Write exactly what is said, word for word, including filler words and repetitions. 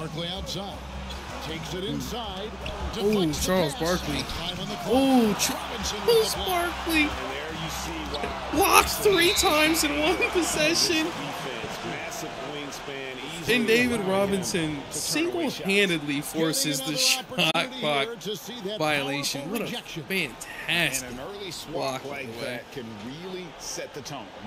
Barkley outside. Takes it inside. Oh, Charles Barkley. Oh, Charles Barkley. Blocks three times in one possession. And David Robinson single-handedly forces the shot clock violation. What a fantastic block. That can really set the tone.